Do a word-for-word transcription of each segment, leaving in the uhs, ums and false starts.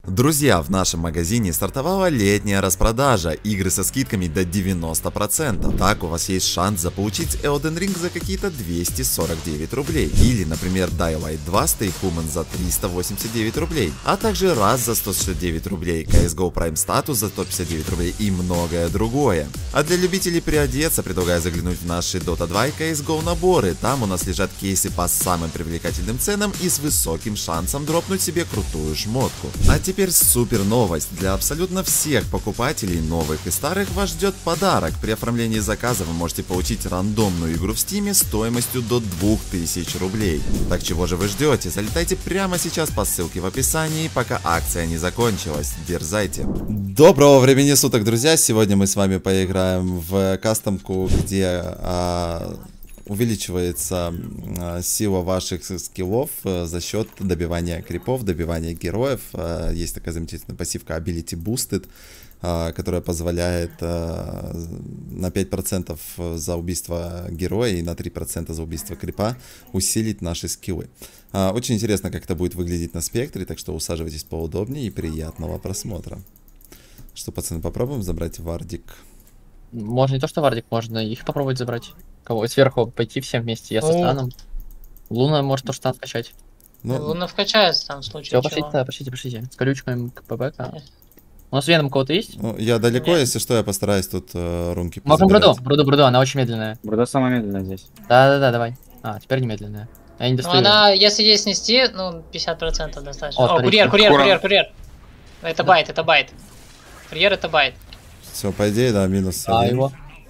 Друзья, в нашем магазине стартовала летняя распродажа, игры со скидками до девяноста процентов. Так у вас есть шанс заполучить Elden Ring за какие-то двести сорок девять рублей. Или, например, Dying Light два Stay Human за триста восемьдесят девять рублей. А также раз за сто шестьдесят девять рублей, си эс го Prime Status за сто пятьдесят девять рублей и многое другое. А для любителей приодеться предлагаю заглянуть в наши Dota два и си эс го наборы. Там у нас лежат кейсы по самым привлекательным ценам и с высоким шансом дропнуть себе крутую шмотку. А теперь Теперь супер новость. Для абсолютно всех покупателей, новых и старых, вас ждет подарок. При оформлении заказа вы можете получить рандомную игру в Стиме стоимостью до двух тысяч рублей. Так чего же вы ждете? Залетайте прямо сейчас по ссылке в описании, пока акция не закончилась. Дерзайте. Доброго времени суток, друзья. Сегодня мы с вами поиграем в кастомку, где... А... увеличивается э, сила ваших скиллов э, за счет добивания крипов, добивания героев. Э, есть такая замечательная пассивка Ability Boosted, э, которая позволяет э, на пять процентов за убийство героя и на три процента за убийство крипа усилить наши скиллы. Э, очень интересно, как это будет выглядеть на спектре, так что усаживайтесь поудобнее и приятного просмотра. Что, пацаны, попробуем забрать вардик? Можно не то, что вардик, можно их попробовать забрать. Кого? Сверху пойти всем вместе, я со станом. Луна может тоже стан скачать. Ну, Луна вкачается там в случае. Все, пошлите, да, пошлите, пошлите. С колючками к ПБ. У нас веном кого-то есть? Ну, я далеко, Нет. Если что, я постараюсь тут э, рунки позабирать. Можем Бруду, Бруду, Бруду, она очень медленная. Бруда самая медленная здесь. Да-да-да, давай. А, теперь не медленная. Я не достаю. Ну, она, если ей снести, ну, пятьдесят процентов достаточно. О, О, курьер, курьер, курьер, курьер. Это байт, это байт. Курьер, это байт. Все, по идее, да, минус А, его.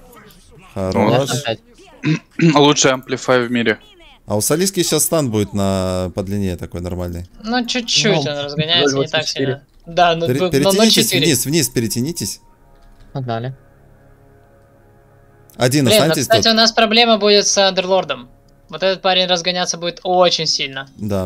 Хорош. Лучший амплифай в мире. А у Салиски сейчас стан будет на по длине такой нормальный. Ну, чуть-чуть, ну, он разгоняется не так сильно. Да, ну, Пер перетянитесь вниз, вниз, перетянитесь. Погнали. Один Блин, останьтесь кстати, тут. у нас проблема будет с Андерлордом. Вот этот парень разгоняться будет очень сильно. Да.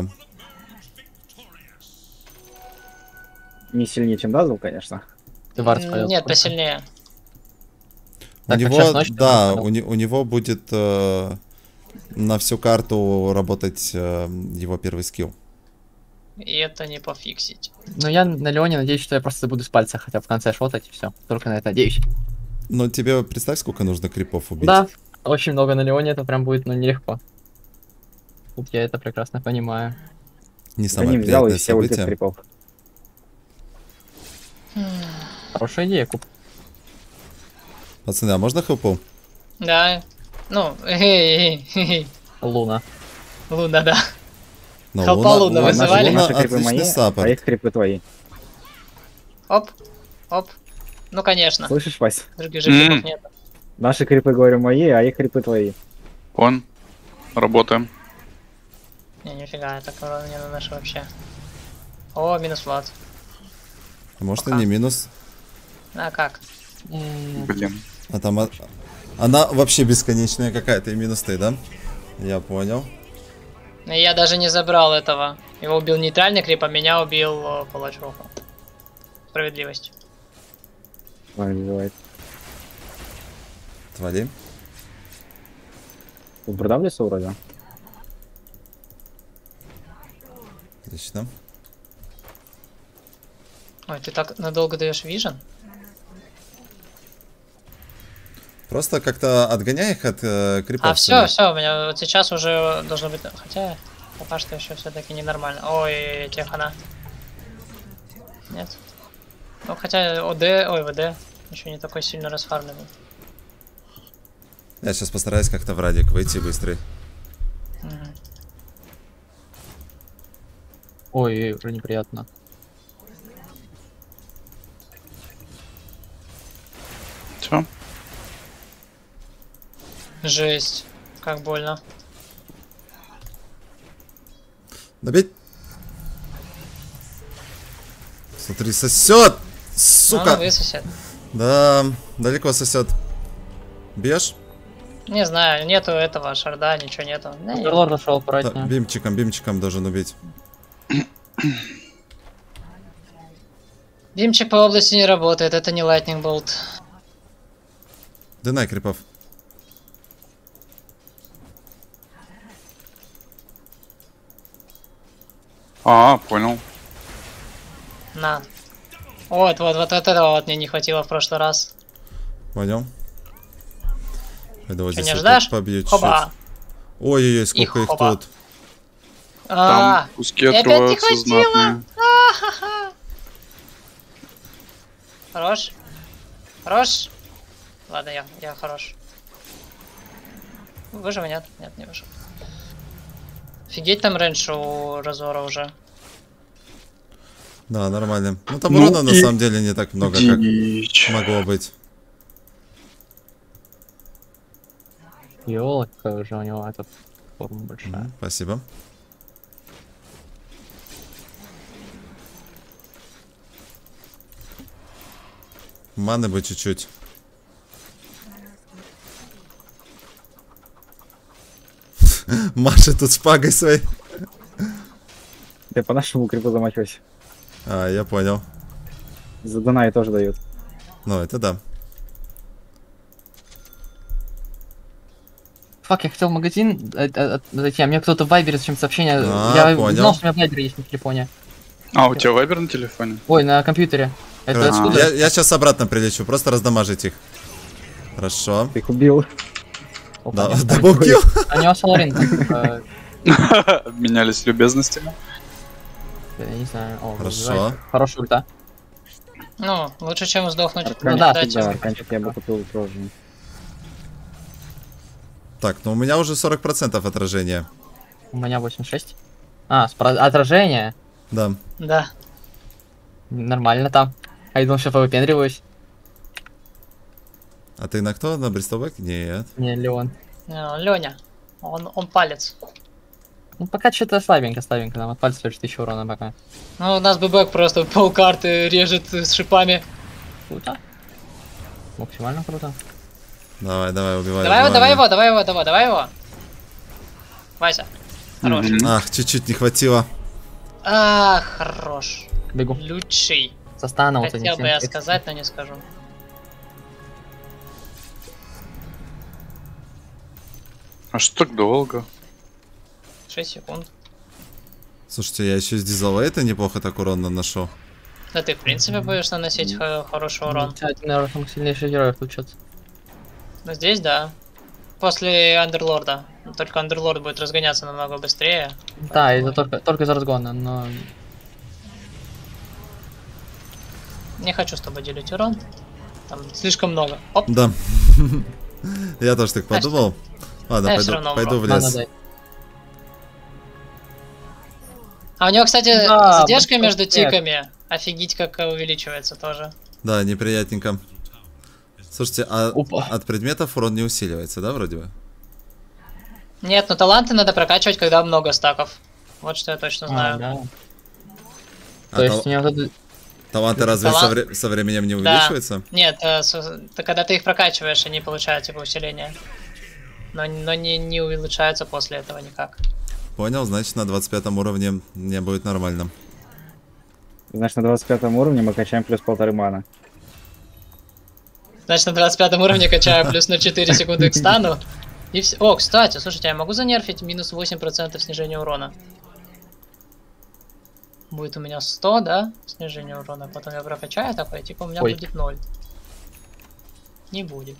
Не сильнее, чем Дазл, конечно. Ты вард Нет, посильнее. У так, него, ночь, да, у, не, у него будет э, на всю карту работать э, его первый скилл. И это не пофиксить. Ну я на Леоне надеюсь, что я просто буду с пальца хотя бы в конце шотать и все. Только на это надеюсь. Ну тебе представь, сколько нужно крипов убить. Да, очень много на Леоне, это прям будет, ну, нелегко. Тут я это прекрасно понимаю. Не самое приятное событие. Хорошая идея, Куб. Пацаны, а можно хелпу? Да. Ну, эй, Луна. Луна, да. Но Хелпа Луна вызывали. Наши крипы мои, а их крипы твои. Оп, оп. Ну, конечно. Слышишь, Вась? Других же крипов нет. Наши крипы, говорю, мои, а их крипы твои. Он. Работаем. Не, нифига, так не на наши вообще. О, минус Влад. Может и не минус. А как? Блин. А там а... она вообще бесконечная какая-то и минус ты, да? Я понял. Я даже не забрал этого. Его убил нейтральный крип, а меня убил палачуху. Справедливость. Ой, Твали. Тут Бруда в лесу вроде. Отлично. Ой, ты так надолго даешь вижен? Просто как-то отгоняй их от э, крипов. А все, все, у меня вот сейчас уже должно быть. Хотя пока что еще все-таки ненормально. Ой, техана. Нет. Ну хотя ОД, ой, ВД еще не такой сильно расфармленный. Я сейчас постараюсь как-то в радик выйти быстрый. Угу. Ой, уже неприятно. Все. Жесть, как больно. Добить. Смотри, сосет! Сука! Ну, высосет. Да, далеко сосет. Бьешь? Не знаю, нету этого шарда, ничего нету. Лорд зашел, да, бимчиком, бимчиком должен убить. Бимчик по области не работает, это не Lightning Bolt. Дынай крипов. А, понял. На. Вот, вот, вот, вот этого вот мне не хватило в прошлый раз. Понял. Давай Что, здесь не вот ждешь? так побью чуть-чуть. Хоба. Ой-ой-ой, сколько И их хоба. тут. А, Там куски опять не отрываются хватило. знатные. а-ха-ха. Хорош. Хорош. Ладно, я, я хорош. Выжил, нет? Нет, не выжил. Офигеть, там раньше у Разора уже. Да, нормально. Ну там Ну урона на и самом деле не так много, Дичь. как могло быть. Ёлка, какая уже у него эта форма большая. Мгм, Спасибо. Маны бы чуть-чуть. Маша тут шпагой своей. Я по нашему крипу замахиваюсь. А, я понял. За Дунай тоже дают. Ну, это да. Фак, я хотел в магазин э, э, зайти, а мне кто-то в Вайбере зачем сообщение. А, Я понял. знал, что у меня Вайбер есть на телефоне. А, у тебя вайбер на телефоне? Ой, на компьютере. Это Короче, откуда? я, я сейчас обратно прилечу, просто раздамажить их. Хорошо. Ты их убил. О, Да, понятно. даблкил. А у него Соларин, э, Обменялись любезностями. я не знаю. О, Хорошо. вызывает. Хорошая ульта. Ну, лучше, чем сдохнуть. Арканчик, да, да, Дайте. арканчик я бы купил тоже. Так, ну у меня уже сорок процентов отражения. У меня восемьдесят шесть. А, спро- отражение. Да. Да. Нормально там. А я думал, что повыпендриваюсь. А ты на кто? На Бристолбэк? Нет. Не, Леон. Леня. Он, он палец. Ну, пока что-то слабенько, слабенько. Нам от пальца лишь тысяча урона пока. Ну, у нас бэбэк просто полкарты режет с шипами. Круто. Максимально круто. Давай, давай, убивай. Давай его, убивай. давай его, давай его, давай, давай его. Вася. Хорош. Мгм. Ах, чуть-чуть не хватило. А, хорош. Бегу. Лучший. Со стана вот Хотел бы я сказать, но не скажу. А что так долго? шесть секунд. Слушайте, я еще с дизелейта неплохо так урон наношу. Да ты, в принципе, будешь наносить хо- хороший урон. Один, наверное, самых сильнейших героев включат. Но здесь, да. После Андерлорда. Только Андерлорд будет разгоняться намного быстрее. Да, из-за только, только из-за разгона, но... Не хочу с тобой делить урон. Там слишком много. Оп. Да. Я тоже так подумал. Ладно, Я пойду, всё равно пойду в умру. Надо лес. дать. А у него, кстати, Да, задержка большой между эффект. тиками. Офигеть, как увеличивается тоже. Да, неприятненько. Слушайте, а Опа. от предметов урон не усиливается, да, вроде бы? Нет, но таланты надо прокачивать, когда много стаков. Вот что я точно А, знаю. да. А То есть тал- у него тут... таланты разве со, талант- вре- со временем не Да. увеличиваются? Нет, э, с- это когда ты их прокачиваешь, они получают типа усиление. Но, но не, не улучшаются после этого никак. Понял, значит на двадцать пятом уровне мне будет нормально. Значит, на двадцать пятом уровне мы качаем плюс полторы мана. Значит, на двадцать пятом уровне качаю плюс на четыре секунды к стану. И все. О, кстати, слушайте, я могу занерфить минус восемь процентов снижения урона? Будет у меня сто, да? Снижение урона. Потом я прокачаю такой, типа у меня Ой. будет ноль. Не будет.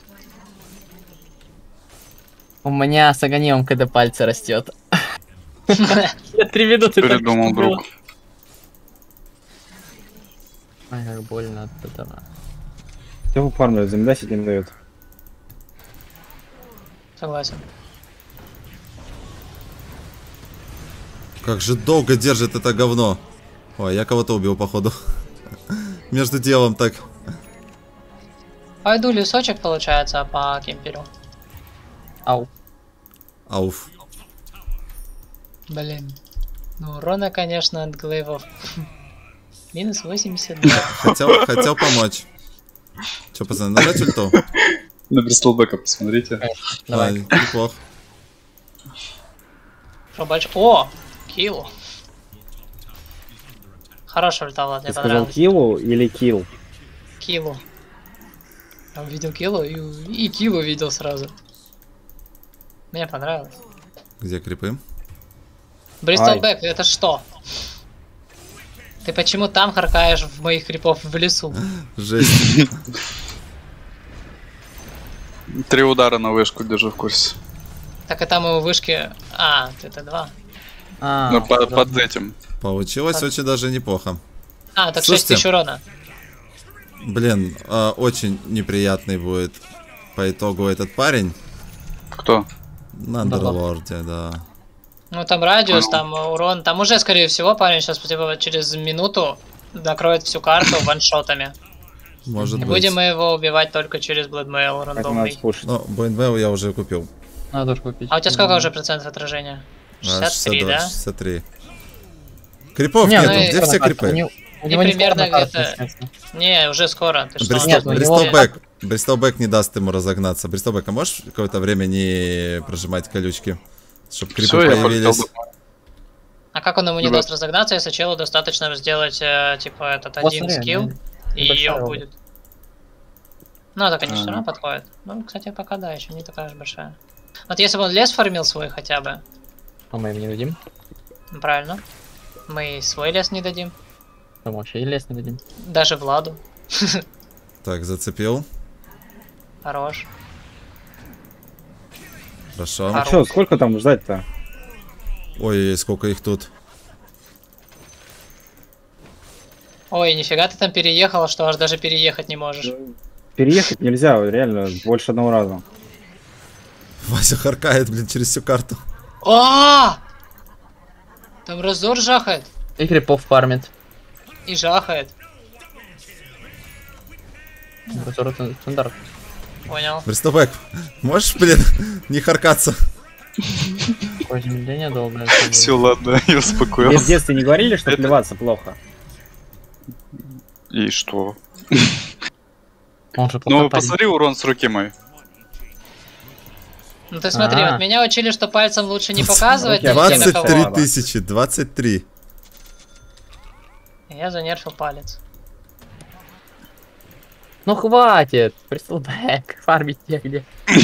У меня с огонем, когда пальцы растет. Я три минуты так Придумал, было. друг. Ай, как больно от этого. Все фармлю, землячить не дают. Согласен. Как же долго держит это говно. Ой, я кого-то убил, походу. Между делом так. Пойду лесочек получается по кемперу. Ау. Ауф. Блин. Ну, урона, конечно, от глейвов. Минус восемьдесят два. Хотел, хотел помочь. Че, пацаны, нажать ульту? На Бристолбека посмотрите. Давай. А, неплохо. Что больше? О! Килл. Хорошая ульта, Влад, Ты мне сказал понравилось. киллу или килл? Киллу. Я увидел киллу и, и киллу увидел сразу. Мне понравилось. Где крипы? Бристол Ай. Бэк, это что? Ты почему там харкаешь в моих крипов в лесу? Жесть. Три удара на вышку, держу в курсе. Так и там и у вышки... А, это два. А, Ну, по- да. под этим. Получилось очень даже неплохо. А, так Слушайте. шесть тысяч урона. Блин, а, очень неприятный будет по итогу этот парень Кто? на Андерлорде, да. Ну там радиус, А. там урон. Там уже, скорее всего, парень сейчас типа, через минуту накроет всю карту ваншотами. Может И быть. будем мы его убивать только через Bloodmail Так надо рандомный. спушить. Ну, Бойнвелл я уже купил. Надо тоже купить. А у тебя сколько уже процентов отражения? А, шестьдесят три, да? шестьдесят три. Крипов Не, нету, ну и- где все У крипы? него- у И него не примерно скоро на карте где-то- начнется. Не, уже скоро. Ты что? Бристол, Нет, ну, Бристол его- Бэк. Бристол Бэк не даст ему разогнаться. Бристол Бэк, а можешь какое-то время не прожимать колючки? Чтобы крипы Все, я полетел появились. домой. А как он ему не Ребят. даст разогнаться, если челу достаточно сделать, э, типа, этот Вот один смотри, скилл, ну, и небольшая он робот. будет. Ну, это, конечно, все Ага. равно подходит. Ну, кстати, пока да, еще не такая уж большая. Вот если бы он лес фармил свой хотя бы, А мы им не дадим? ну, правильно, мы и свой лес не дадим, Мы вообще и лес не дадим. даже Владу. Так, зацепил. Хорош. Хорошо. А- А что, сколько там ждать-то? Ой, сколько их тут. Ой, нифига ты там переехала, что аж даже переехать не можешь. Переехать нельзя, реально, больше одного раза. Вася харкает, блин, через всю карту. А! Там разор жахает. И крипов фармит. И жахает. Разор это стандарт. Понял. Бристол Бэк, можешь, блин, не харкаться? Такое замедление долгое. Все, ладно, я Мне в успокоился. детстве не говорили, что Это- плеваться плохо. И что? Он же плохо Ну, парит. посмотри урон с руки мой. Ну ты смотри, А. вот меня учили, что пальцем лучше не показывать Окей, нигде на двадцать кого. три кого. тысячи, двадцать три. Я занерфил палец. Ну хватит! Бристол Бэк, фармить негде.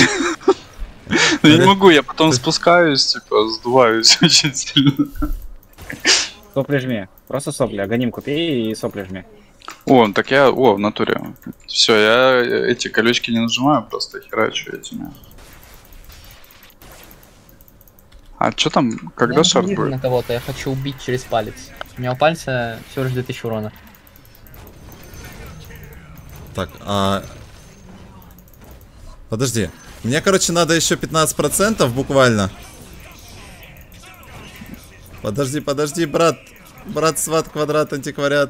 Я не могу, я потом спускаюсь, типа, сдуваюсь очень сильно. Сопли жми. Просто сопли. Агоним купи и сопли жми. О, так я... О, в натуре. Все, я эти колючки не нажимаю, просто херачу этими. А что там? Когда Я шар не будет? на кого-то, я хочу убить через палец. У меня у пальца всего лишь две тысячи урона. Так, а... Подожди. Мне, короче, надо еще пятнадцать процентов буквально. Подожди, подожди, брат. Брат, сват, квадрат, антиквариат.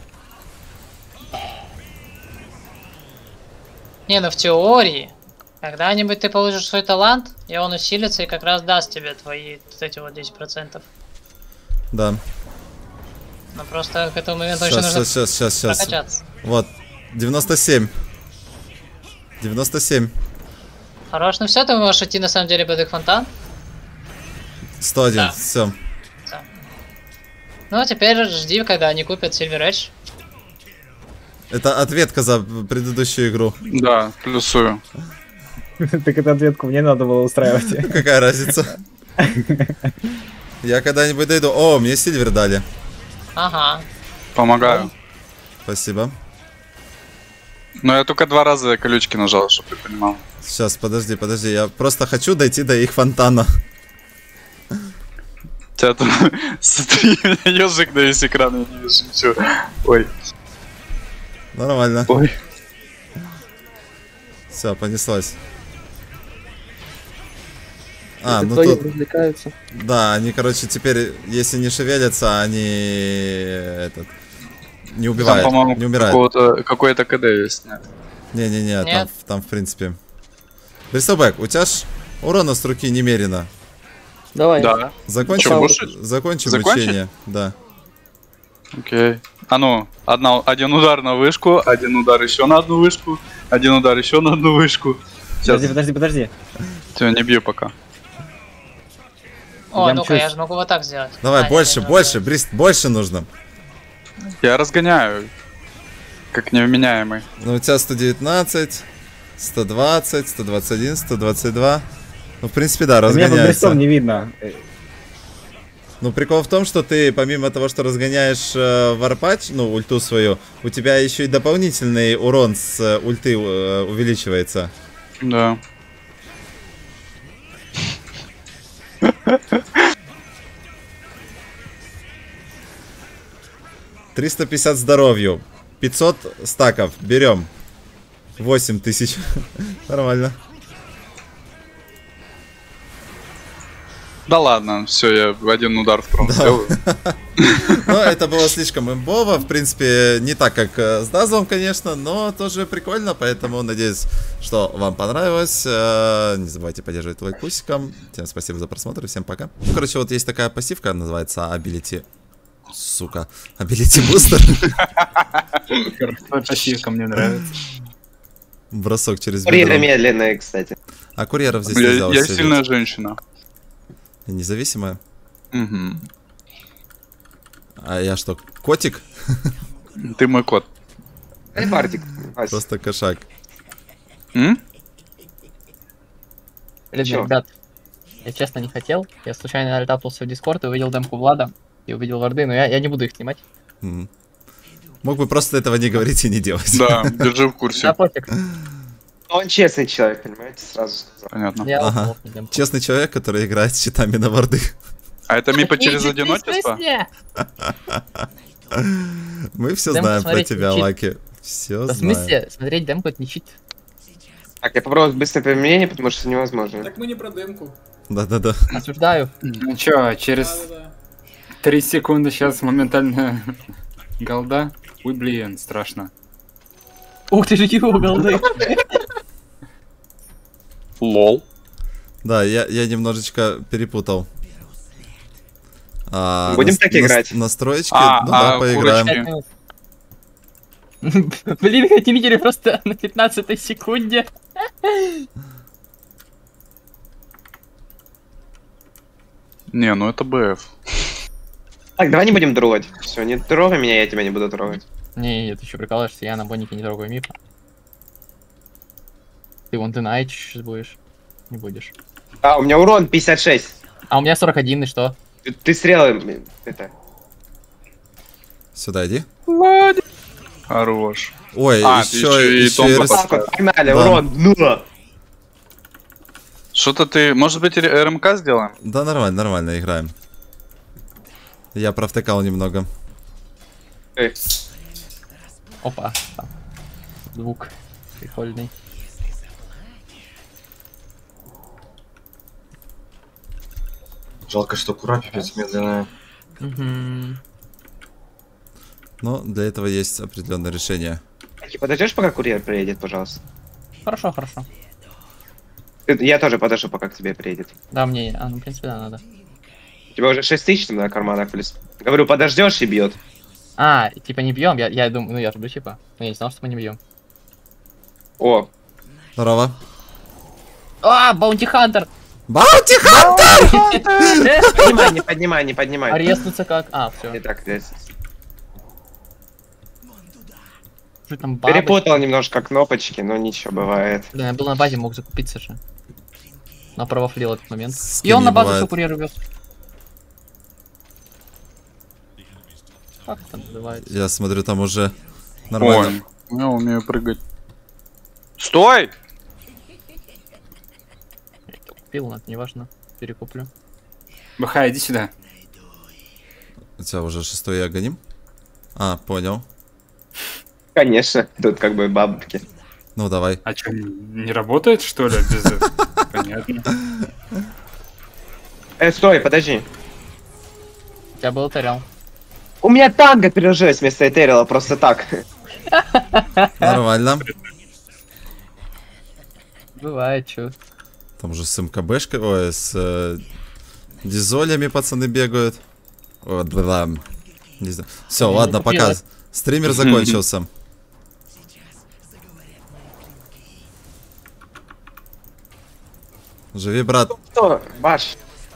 Не, ну в теории, когда-нибудь ты получишь свой талант, и он усилится и как раз даст тебе твои вот эти вот десять процентов. Да. Но просто к этому моменту еще Сейчас, нужно сейчас, сейчас, сейчас. прокачаться. Вот. девяносто семь. девяносто семь. Хорош, ну все, ты можешь идти на самом деле под их фонтан. сто один. Да. Все. Ну а теперь жди, когда они купят Silver Edge. Это ответка за предыдущую игру. Да, плюсую. Так эту ответку мне надо было устраивать. Какая разница? Я когда-нибудь дойду. О, мне сильвер дали. Ага. Помогаю. Спасибо. Но я только два раза колючки нажал, чтобы ты понимал. Сейчас, подожди, подожди. Я просто хочу дойти до их фонтана. Тебя там... Смотри, у меня ежик на весь экран, я не вижу ничего. Ой, Нормально. ой. Все, понеслась. А, Если ну вдвоем тут... развлекаются. Да, они, короче, теперь, если не шевелятся, они... Этот... Не Там, убивают, по-моему, не умирают. какого-то- какой-то КД есть, нет? Не-не-не, там, Нет. там, в принципе... Бристолбэк, у тебя ж урона с руки немерено. Давай. Да. Закончим, Чё, кушать? закончим Закончить? мучение. Да. Окей. А ну, одна, один удар на вышку, один удар еще на одну вышку, один удар еще на одну вышку. Сейчас, Подожди, подожди, подожди. тебя не бью пока. О, Я ну-ка, мчусь. я же могу вот так сделать. Давай, А, нет, больше, не больше, надо. Брист, больше нужно. Я разгоняю, как невменяемый. Ну, у тебя сто девятнадцать, сто двадцать, сто двадцать один, сто двадцать два. Ну, в принципе, да, Меня под разгоняется. брестом не видно. Э, Ну, прикол в том, что ты, помимо того, что разгоняешь э, варпач, ну, ульту свою, у тебя еще и дополнительный урон с э, ульты э, увеличивается. Да. триста пятьдесят здоровью. пятьсот стаков. Берем. восемь тысяч. Нормально. Да ладно, все, я в один удар в пром сделаю. Ну, это было слишком имбово. В принципе, не так, как э, с Дазлом, конечно, но тоже прикольно. Поэтому надеюсь, что вам понравилось. Э, Не забывайте поддерживать лайкусиком. Всем спасибо за просмотр и всем пока. Ну, короче, вот есть такая пассивка, называется Ability. Сука. Ability Booster. Пассивка мне нравится. Бросок через Курьеры бедро. медленные, кстати. А курьеров здесь Я, нельзя я усилить. сильная женщина. Независимая. Угу. А я что, котик? Ты мой кот. Эй, Бардик. Вась. Просто кошак. М? Блин, Чё? ребят, я честно не хотел. Я случайно альтапнулся в Дискорд и увидел демку Влада. И увидел варды, но я, я не буду их снимать. Мгм. Мог бы просто этого не говорить и не делать. Да, держи в курсе. Да, пофиг. Он честный человек, понимаете, сразу сказал. Понятно. Я Ага. ушел на демку. Честный человек, который играет с читами на варды. А это мипа через Иди ты, одиночество? свистни! Мы все Демку знаем про смотреть тебя, не чит. Лаки. Все Да в знаем. смысле, смотреть демку это не чит. Так, я попробую быстрое применение, потому что невозможно. Так мы не про демку. Да-да-да. Осуждаю. Ну чё, через Да-да-да. три секунды сейчас моментально голда? Ой, блин, страшно. Ух ты же, его голды. Лол. Да, я, я немножечко перепутал. А, Будем нас- так нас- играть? Настроечки, А, ну да, а поиграем. курочки? Блин, хоть не видели просто на пятнадцатой секунде. Не, ну это БФ. Так, давай не будем трогать. Все, не трогай меня, я тебя не буду трогать. Не, ты еще прикалываешься, я на бонике не трогаю мифа. Ты вон ты на Айч сейчас будешь. Не будешь. А, у меня урон пятьдесят шесть. А у меня сорок один, и что? Ты, ты стрелы... Это... Сюда иди. Хорош. Ой, А, ты еще, еще и еще томбо и рас- поставил. Так вот, погнали, Да. урон, ну! Что-то ты... Может быть, р- РМК сделаем? Да, нормально, нормально играем. Я провтыкал немного. Эй, Опа. Там. Звук прикольный. Жалко, что кура пипец медленная. Мгм. Но для этого есть определенное решение. Таки, подождешь, пока курьер приедет, пожалуйста? Хорошо, хорошо. Ты- Я тоже подожду, пока к тебе приедет. Да, мне... А, ну, в принципе, да, надо. У тебя уже шесть тысяч там на карманах плюс. Говорю, подождешь и бьет. А, типа не бьем, я, я думаю, ну я жду типа. Но я не знал, что мы не бьем. О, Здорово. А, Баунти Хантер! Баунти Хантер! поднимай, не поднимай, не поднимай. Арезнуться как? А, все. Не так, здесь. Что там бабы? Перепутал немножко кнопочки, но ничего, бывает. Блин, я был на базе, мог закупиться же. Но провафлил этот момент. И Скини он на базу бывает. все курьер вез. Как это называется? Я смотрю, там уже нормально. Ой, я умею прыгать. Стой! Я это купил, но это не важно. Перекуплю. БХ, иди сюда. У тебя уже шестой агоним? А, понял. Конечно, тут как бы бабки. Ну, давай. А что, не работает, что ли? Без... Понятно. Э, стой, подожди. У тебя был Терял. У меня танго пережилось вместо Этерила, просто так. Нормально. Бывает, чё. Там уже с МКБшкой, ой, с э, дизолями пацаны бегают. О, да. Не знаю. Все, Не ладно, купила. пока. Стример закончился. Живи, брат. Что, Баш?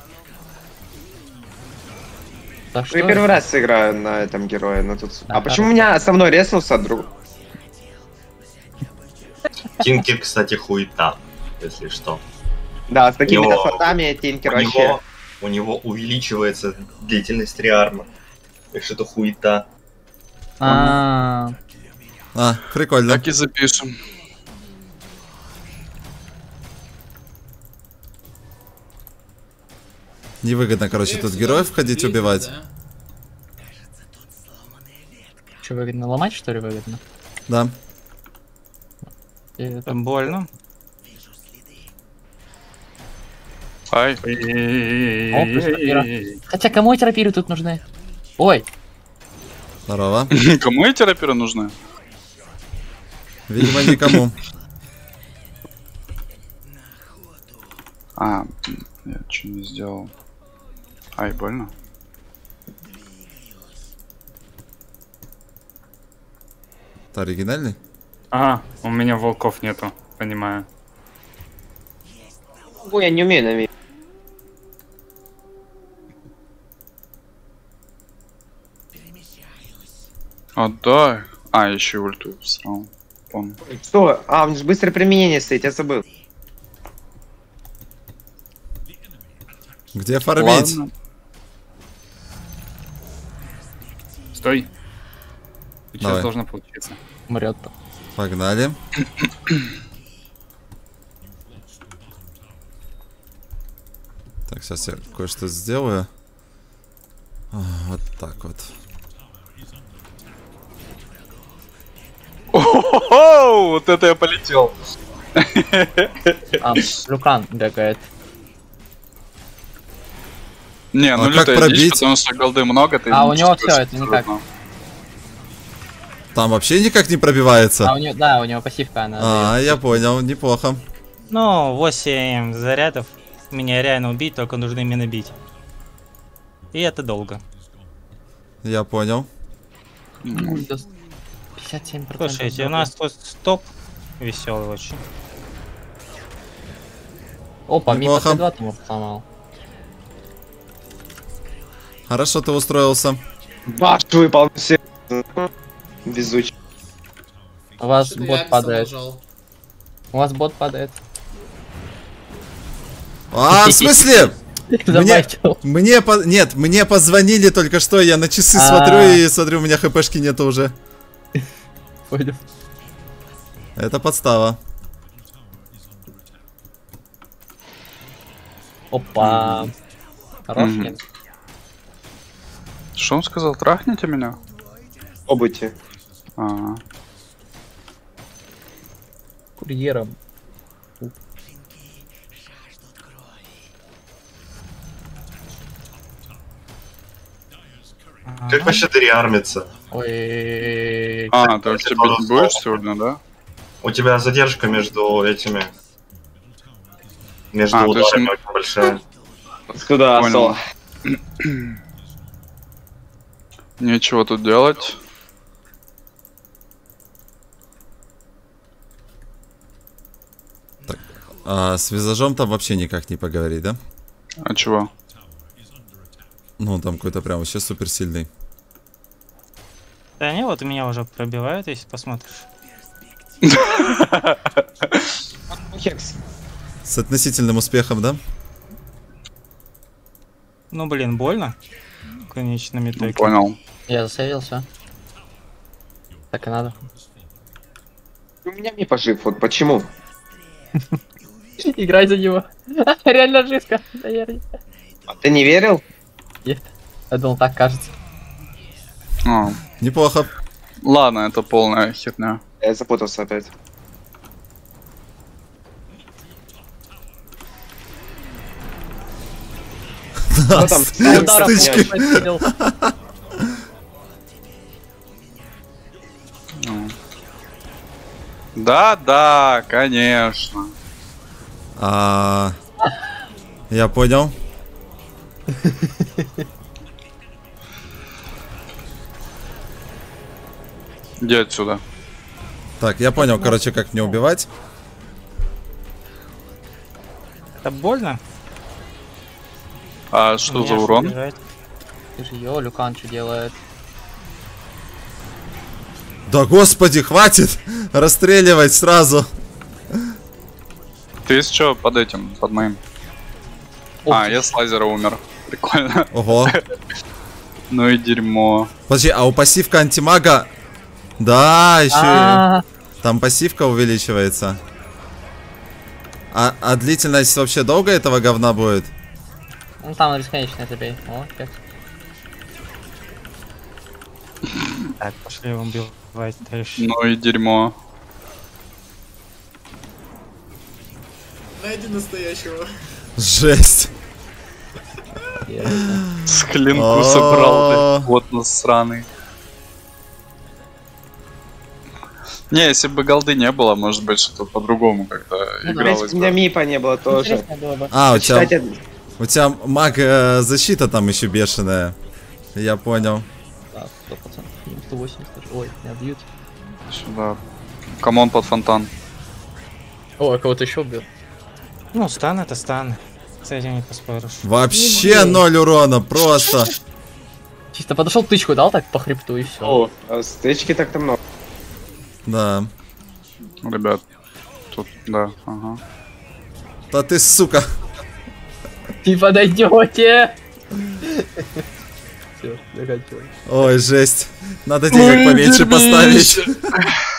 Так Ну, я что? первый раз играю на этом герое, но тут... Да, А почему хорошо. у меня основной резнулся, а друг... Тинкер, кстати, хуета, если что. Да, с такими него- фотами Тинкер У вообще... него, у него увеличивается длительность реарма. Так что это хуета. А, А, прикольно. Так и запишем. Невыгодно, короче, тут героев ходить убивать. что выгодно, ломать, что ли, выгодно? Да. И это- Там больно. Ай. О, плюс рапира. Хотя кому эти рапиры тут нужны? Ой, Здорово. Кому эти рапиры нужны? Видимо, никому. А, я что не сделал. Ай, больно. Это оригинальный? А, у меня волков нету, понимаю. Ой, я не умею на Отдай. А, еще ульту всрал. Помню. Что? А, у них же быстрое применение стоит, я забыл. Где фармить? Ладно. Стой. Сейчас Давай. должно получиться. умрет. Погнали. Так, сейчас я кое-что сделаю. А, вот так вот. О-хо-хо! Вот это я полетел. А, Люкан бегает. Не, ну А как лютая дичь, пробить? потому что голды много, ты А, не у него чувствуешь всё, это никак. абсолютно. Там вообще никак не пробивается. А у него, да, у него пассивка, она. А, я понял, неплохо. Ну, восемь зарядов. Меня реально убить, только нужно именно бить. И это долго. Я понял. дает. пятьдесят семь процентов. Слушайте, у нас тут стоп веселый очень. Опа, ми Неплохо. два там сломал. Хорошо ты устроился. Баш выпал. Все. Везучий. У вас Что-то я бот Альфа падает. нажал. У вас бот падает. А, в смысле? Мне, Забайтил. мне по... Нет, мне позвонили только что, я на часы А. смотрю и смотрю, у меня хпшки нету уже. Понял. Это подстава. Опа. Хорош, Мгм. Кин. Что он сказал? Трахните меня? Обуйте. А, Курьером. Как вообще ты реармиться? Ой. а ты вообще бить не будешь сегодня, да? У тебя задержка между этими... Между А, то есть ударами м- очень большая. Куда, Понял. Сол? Нечего тут делать. А с визажом там вообще никак не поговорить, да? А чего? Ну, он там какой-то прям вообще суперсильный. Да не, вот меня уже пробивают, если посмотришь. Хекс. С относительным успехом, да? Ну блин, больно. В конечном Ну, итоге. понял. Я засейвился. Так и надо. У меня не пожив, вот почему? Играй за него. Реально жестко. А ты не верил? Я думал, так кажется. А, Неплохо. ладно, это полная херня. Я запутался опять. Что там? Ст- Ударов Стычки. нет. Ну. Да, да, конечно. А, я понял. Иди отсюда. Так, я понял, короче, как мне убивать. Это больно? А что Меня за аж урон? убежать. Ты же йо, Люкан что делает? Да господи, хватит расстреливать сразу. Ты из чего под этим, под моим? А, я с лазера умер. Прикольно. Ого. Ну и дерьмо. Подожди, а у пассивка антимага... Да, еще А, и... Там пассивка увеличивается. А, а длительность вообще долго этого говна будет? Ну там бесконечно забей. О, пять. Так, пошли убивать трэш. Ну и дерьмо. Найди настоящего. Жесть. С клинку О. собрал, блядь. Вот насраный. Не, если бы голды не было, может быть, что-то по-другому как-то Ну, В игралось принципе, у меня бы. мипа не было тоже. Интересно было бы. А, у тебя, Считать, у тебя маг э, защита там еще бешеная. Я понял. Да, сто процентов. сто восемьдесят. Ой, меня бьют. Сюда. Камон под фонтан. О, я кого-то еще убил. Ну, стан это стан. С этим не поспоришь. Вообще ноль урона, просто. Чисто подошел, тычку дал так по хребту и все. О, а стычки так-то много. Да. Ребят. Тут, да, ага. Да ты, сука. Не подойдете! Все, заканчиваем. Ой, жесть. Надо денег поменьше поставить.